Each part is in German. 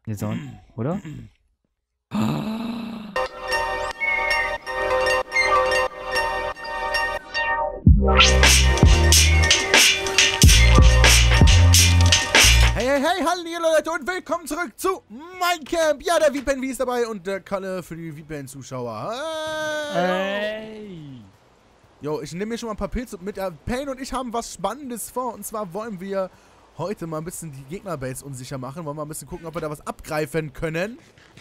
Jetzt auch, oder? Hey, hey, hey, hallo Leute und willkommen zurück zu Minecamp. Ja, der VPN ist dabei und der Kalle für die VPN-Zuschauer. Hey! Jo, ich nehme mir schon mal ein paar Pilze mit. Payne und ich haben was Spannendes vor. Und zwar wollen wir heute mal ein bisschen die Gegnerbase unsicher machen. Wollen mal ein bisschen gucken, ob wir da was abgreifen können.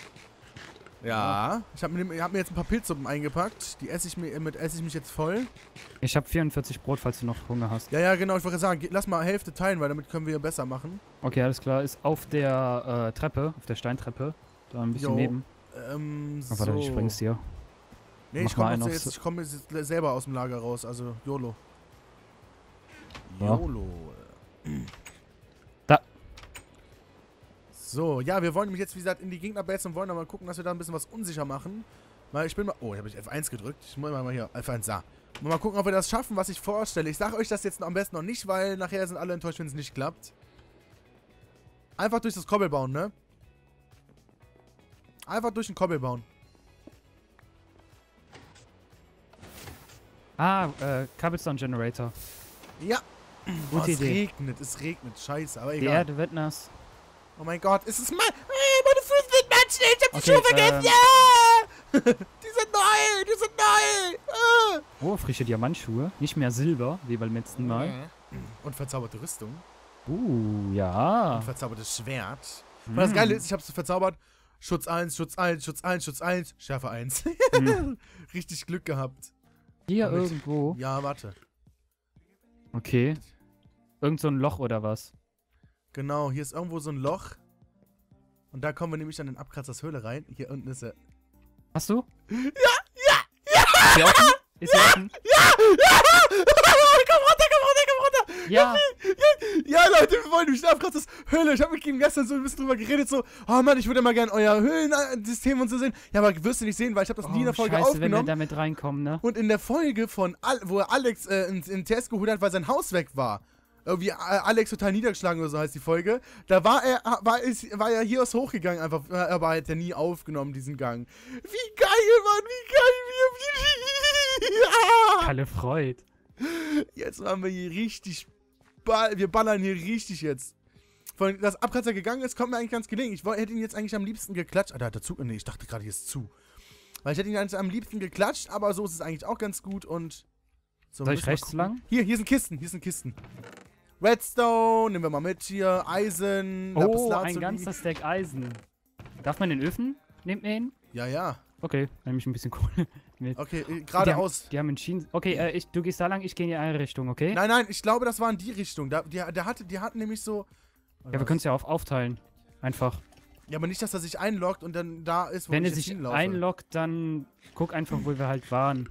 Ja, ich hab mir jetzt ein paar Pilzsuppen eingepackt. Die esse ich mich jetzt voll. Ich habe 44 Brot, falls du noch Hunger hast. Ja, genau, ich wollte sagen, lass mal Hälfte teilen, weil damit können wir besser machen. Okay, alles klar. Ist auf der Treppe, auf der Steintreppe. Da ein bisschen neben. So. Warte, ich spring's dir. Nee, ich komme jetzt selber aus dem Lager raus, also YOLO. Ja. YOLO. Da. So, ja, wir wollen nämlich jetzt, wie gesagt, in die Gegnerbase und wollen dann mal gucken, dass wir da ein bisschen was unsicher machen. Weil ich bin mal... Oh, hier habe ich F1 gedrückt. Ich muss mal hier F1 da. Mal gucken, ob wir das schaffen, was ich vorstelle. Ich sage euch das jetzt am besten noch nicht, weil nachher sind alle enttäuscht, wenn es nicht klappt. Einfach durch das Kobbel bauen, ne? Einfach durch den Kobbel bauen. Cobblestone Generator. Ja. Gute Idee. Es regnet. Scheiße, aber Die egal. Erde wird nass. Oh mein Gott, es ist meine Füße sind matschig, ich hab die Okay, Schuhe vergessen, ja! Die sind neu! Oh, frische Diamantschuhe. Nicht mehr Silber, wie beim letzten Mal. Und verzauberte Rüstung. Ja. Und verzaubertes Schwert. Und das Geile ist, ich hab's verzaubert. Schutz 1, Schutz 1, Schutz 1, Schutz 1, Schärfe 1. Richtig Glück gehabt. Hier irgendwo. Ja, warte. Okay. Irgend so ein Loch oder was? Genau, hier ist irgendwo so ein Loch. Und da kommen wir nämlich dann in Abkratzers Höhle rein. Hier unten ist er. Hast du? Ja! Ist hier offen? Ist hier offen? Ja! Komm runter! Ja. Ja, Leute, wir wollen nämlich in Abkratzers Höhle. Ich habe mit ihm gestern so ein bisschen drüber geredet, so, oh Mann, ich würde mal gerne euer Höhlensystem und so sehen. Ja, aber wirst du nicht sehen, weil ich habe das nie in der Folge Scheiße, wenn wir aufgenommen. damit reinkommen, ne? Und in der Folge von, wo Alex in TS geholt hat, weil sein Haus weg war. Irgendwie Alex total niedergeschlagen oder so heißt die Folge. Da war er hier aus hochgegangen einfach, aber hat er nie aufgenommen, diesen Gang. Wie geil, Mann, wie geil, ja. Kalle Freud. Jetzt machen wir hier richtig, wir ballern hier richtig jetzt. Von dass Abkratzer gegangen ist, kommt mir eigentlich ganz gelegen. Ich hätte ihn jetzt eigentlich am liebsten geklatscht. Da hat er zu, nee, ich dachte gerade, hier ist zu. Weil ich hätte ihn eigentlich am liebsten geklatscht, aber so ist es eigentlich auch ganz gut und... So, Soll ich rechts lang? Hier sind Kisten, Redstone, nehmen wir mal mit hier. Eisen, Oh, Lapislazuli. ein ganzer Stack Eisen. Darf man den Öfen? Nehmt ihr ihn? Ja. Okay, nehme ich ein bisschen Kohle mit. Okay, geradeaus. Die haben einen Schienen... Okay, du gehst da lang, ich gehe in die eine Richtung, okay? Nein, ich glaube, das war in die Richtung. Die hatten nämlich so... Ja, wir können es ja aufteilen. Einfach. Ja, aber nicht, dass er sich einloggt und dann da ist, wo Wenn ich er jetzt sich hinlaufe. einloggt, dann guck einfach, wo wir halt waren.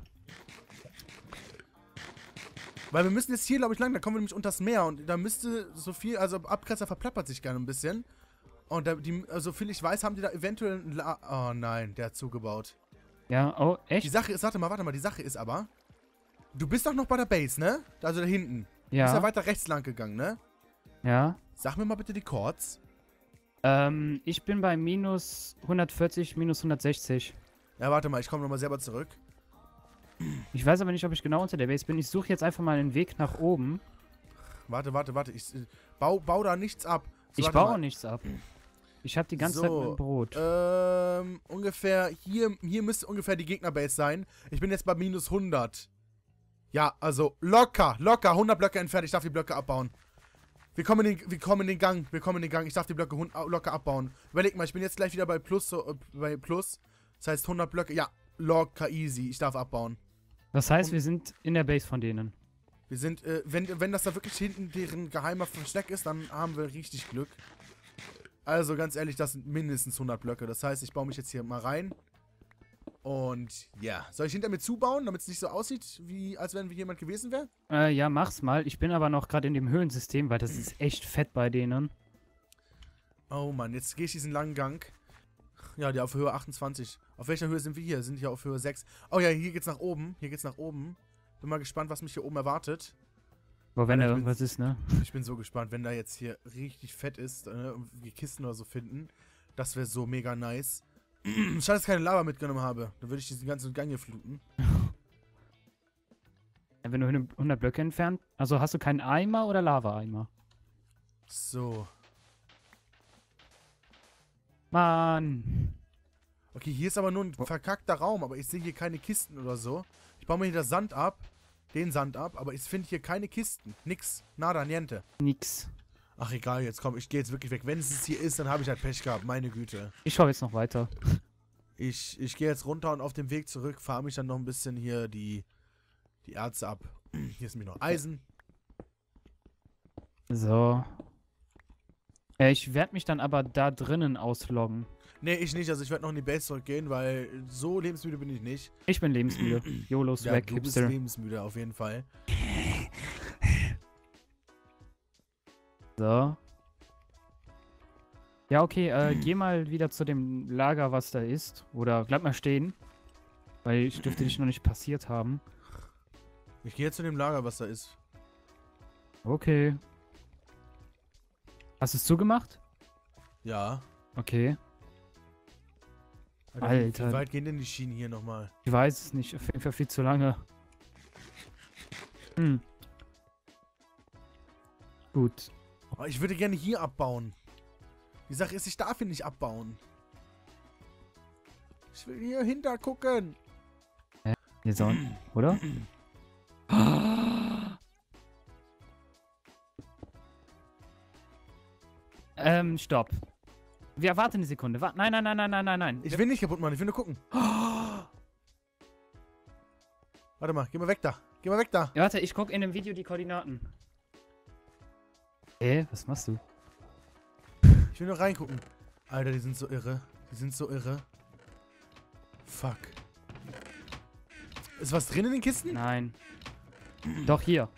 Weil wir müssen jetzt hier, glaube ich, lang, da kommen wir nämlich unters Meer und da müsste so viel, also Abkratzer verplappert sich gerne ein bisschen. Und so viel ich weiß, haben die da eventuell oh nein, der hat zugebaut. Ja, oh, Die echt? Sache ist, warte mal, die Sache ist aber, du bist doch noch bei der Base, ne? Also da hinten. Du bist ja Ja, weiter rechts lang gegangen, ne? ja. Sag mir mal bitte die Chords. Ich bin bei minus 140, minus 160. Ja, warte mal, ich komme nochmal selber zurück. Ich weiß aber nicht, ob ich genau unter der Base bin. Ich suche jetzt einfach mal einen Weg nach oben. Warte. Ich bau da nichts ab. So, Ich warte baue mal. nichts ab. Ich habe die ganze Zeit mit dem Brot. Ungefähr, hier müsste ungefähr die Gegnerbase sein. Ich bin jetzt bei minus 100. Ja, also locker, 100 Blöcke entfernt. Ich darf die Blöcke abbauen. Wir kommen in den Gang. Ich darf die Blöcke locker abbauen. Überleg mal, ich bin jetzt gleich wieder bei Plus. Das heißt 100 Blöcke. Ja, locker easy. Ich darf abbauen. Das heißt, wir sind in der Base von denen. Wir sind, wenn das da wirklich hinten deren geheimer Versteck ist, dann haben wir richtig Glück. Also ganz ehrlich, das sind mindestens 100 Blöcke. Das heißt, ich baue mich jetzt hier mal rein. Und ja, soll ich hinter mir zubauen, damit es nicht so aussieht, wie als wenn jemand gewesen wäre? Ja, mach's mal. Ich bin aber noch gerade in dem Höhlensystem, weil das ist echt fett bei denen. Oh Mann, jetzt gehe ich diesen langen Gang. Ja, die auf Höhe 28. Auf welcher Höhe sind wir hier? Sind hier auf Höhe 6. Oh ja, hier geht's nach oben. Bin mal gespannt, was mich hier oben erwartet. Aber wenn da Alter, irgendwas ist, ne? Ich bin so gespannt, wenn da jetzt hier richtig fett ist, und wir Kisten oder so finden, Das wäre so mega nice. Schade, dass ich keine Lava mitgenommen habe. Dann würde ich diesen ganzen Gang hier fluten. Wenn du 100 Blöcke entfernt... Also hast du keinen Eimer oder Lava-Eimer? So. Mann. Okay, hier ist aber nur ein verkackter Raum, aber ich sehe hier keine Kisten oder so. Ich baue mir hier das Sand ab. Den Sand ab, aber ich finde hier keine Kisten. Nix. Nada, niente. Nix. Ach egal, jetzt komm, ich gehe jetzt wirklich weg. Wenn es hier ist, dann habe ich halt Pech gehabt. Meine Güte. Ich schaue jetzt noch weiter. Ich gehe jetzt runter und auf dem Weg zurück fahre mich dann noch ein bisschen hier die Erze ab. Hier ist nämlich noch Eisen. So. Ich werde mich dann aber da drinnen ausloggen. Nee, ich nicht. Also ich werde noch in die Base zurückgehen, weil so lebensmüde bin ich nicht. Ich bin lebensmüde. YOLO, Swag, du bist Hipster. lebensmüde auf jeden Fall. So. Ja, okay, geh mal wieder zu dem Lager, was da ist. Oder bleib mal stehen. Weil ich dürfte dich noch nicht passiert haben. Ich gehe jetzt zu dem Lager, was da ist. Okay. Hast du es zugemacht? Ja. Okay. Alter. Wie weit gehen denn die Schienen hier nochmal? Ich weiß es nicht. Auf jeden Fall viel zu lange. Hm. Gut. Oh, ich würde gerne hier abbauen. Die Sache ist, ich darf hier nicht abbauen. Ich will hier hinter gucken. Jetzt auch, oder? Stopp. Wir warten eine Sekunde. Nein, nein, nein, nein, nein, nein, nein. Ich will nicht kaputt machen, ich will nur gucken. Warte mal, geh mal weg da. Geh mal weg da. Ja, warte, ich guck in dem Video die Koordinaten. Was machst du? Ich will nur reingucken. Alter, die sind so irre. Die sind so irre. Fuck. Ist was drin in den Kisten? Nein. Doch, hier.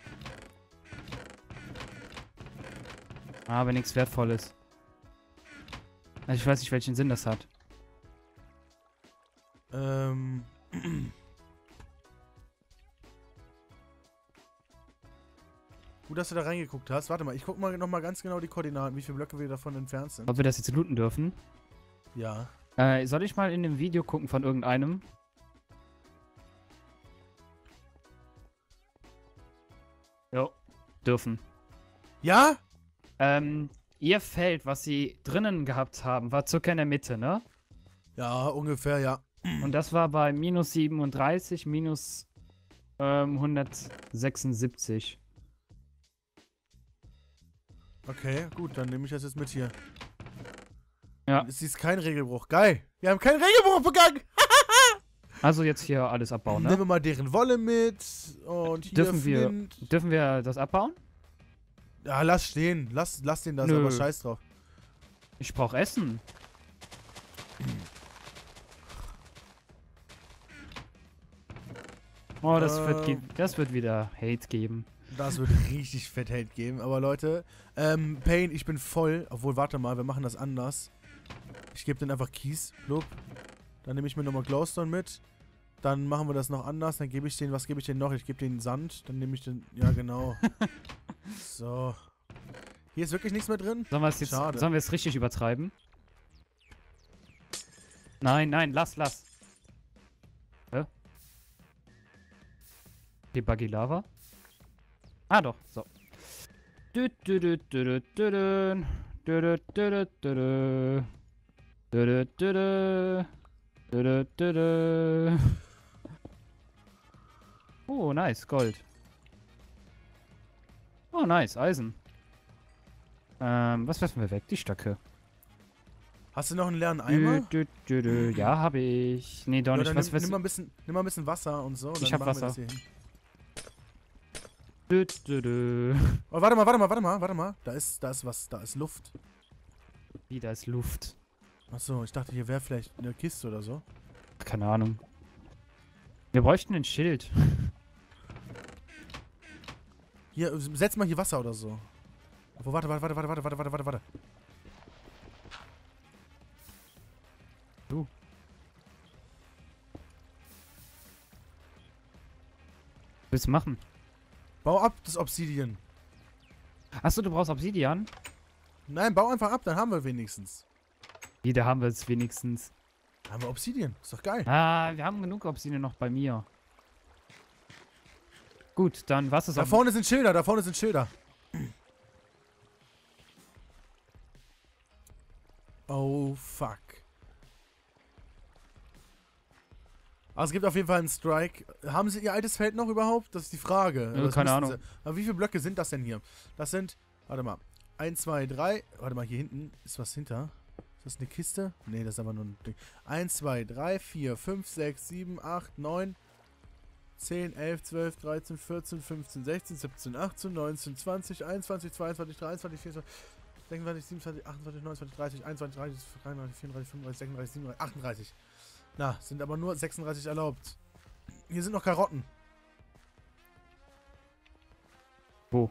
Aber nichts Wertvolles. Also ich weiß nicht, welchen Sinn das hat. Gut, dass du da reingeguckt hast. Warte mal, ich guck mal nochmal ganz genau die Koordinaten, wie viele Blöcke wir davon entfernt sind. Ob wir das jetzt looten dürfen? Ja. Soll ich mal in dem Video gucken von irgendeinem? Jo, dürfen. Ja? Ihr Feld, was sie drinnen gehabt haben, war circa in der Mitte, ne? Ja, ungefähr, ja. Und das war bei minus 37, minus 176. Okay, gut, dann nehme ich das jetzt mit hier. Ja. Es ist kein Regelbruch. Geil. Wir haben keinen Regelbruch begangen. Also jetzt hier alles abbauen, ne? Nehmen wir mal deren Wolle mit. Und hier Dürfen wir das abbauen? Ja, lass stehen. Lass den das, aber scheiß drauf. Ich brauch Essen. Oh, das wird wieder Hate geben. Das wird richtig fett Hate geben. Aber Leute, Pain, ich bin voll. Obwohl, warte mal, wir machen das anders. Ich gebe denen einfach Kies. Blub. Dann nehme ich mir nochmal Glowstone mit. Dann machen wir das noch anders. Dann gebe ich denen, was gebe ich denen noch? Ich gebe denen Sand. Dann nehme ich den, ja genau. So. Hier ist wirklich nichts mehr drin? Sollen wir es richtig übertreiben? Nein, nein, lass. Hä? Die Buggy Lava? Ah, doch, so. Oh, nice, Gold. Oh, nice, Eisen. Was werfen wir weg? Die Stöcke. Hast du noch einen leeren Eimer? Ja, habe ich. Nee, doch ja, nicht. Nimm mal ein bisschen Wasser und so. Ich hab Wasser. Oh, warte mal. Da ist was. Da ist Luft. Wie, da ist Luft? Achso, ich dachte, hier wäre vielleicht eine Kiste oder so. Keine Ahnung. Wir bräuchten ein Schild. Hier, setz mal hier Wasser oder so. Oh, warte. Du. Willst du machen? Bau ab das Obsidian. Achso, du brauchst Obsidian? Nein, bau einfach ab, dann haben wir wenigstens. Wieder haben wir es wenigstens. Haben wir Obsidian. Ist doch geil. Ah, wir haben genug Obsidian noch bei mir. Gut, dann was ist Da vorne sind Schilder, da vorne sind Schilder. Oh, fuck. Also es gibt auf jeden Fall einen Strike. Haben sie ihr altes Feld noch überhaupt? Das ist die Frage. Ja, keine Ahnung. Aber wie viele Blöcke sind das denn hier? Das sind, warte mal, 1, 2, 3. Warte mal, hier hinten ist was hinter. Ist das eine Kiste? Nee, das ist aber nur ein Ding. 1, 2, 3, 4, 5, 6, 7, 8, 9, 10, 11, 12, 13, 14, 15, 16, 17, 18, 19, 20, 21, 22, 23, 24, 26, 27, 28, 29, 30, 21, 30, 33, 34, 35, 36, 37, 38. Na, sind aber nur 36 erlaubt. Hier sind noch Karotten. Wo?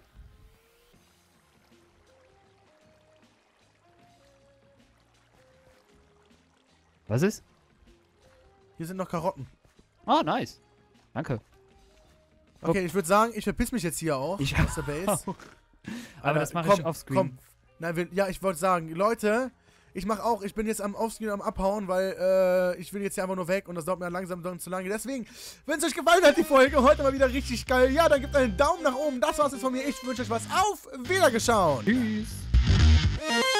Was ist? Hier sind noch Karotten. Ah, nice. Danke. Okay, ich würde sagen, ich verpiss mich jetzt hier auch Ich aus der Base. Aber das mache ich offscreen. Komm. Nein, ja, ich wollte sagen, Leute, ich bin jetzt am Offscreen am Abhauen, weil ich will jetzt hier einfach nur weg und das dauert mir langsam zu lange. Deswegen, wenn es euch gefallen hat, die Folge, heute mal wieder richtig geil, ja, dann gebt einen Daumen nach oben. Das war's jetzt von mir. Ich wünsche euch was. Auf Wiedergeschaut. Tschüss.